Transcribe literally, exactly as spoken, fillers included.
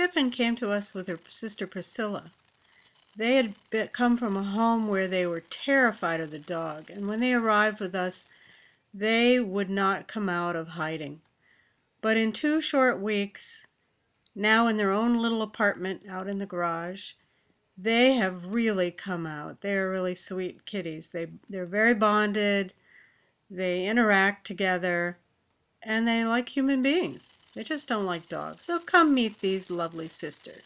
Pippin came to us with her sister Priscilla. They had been, come from a home where they were terrified of the dog, and when they arrived with us, they would not come out of hiding. But in two short weeks, now in their own little apartment out in the garage, they have really come out. They are really sweet kitties. They, they're very bonded, they interact together, and they like human beings. They just don't like dogs. So come meet these lovely sisters.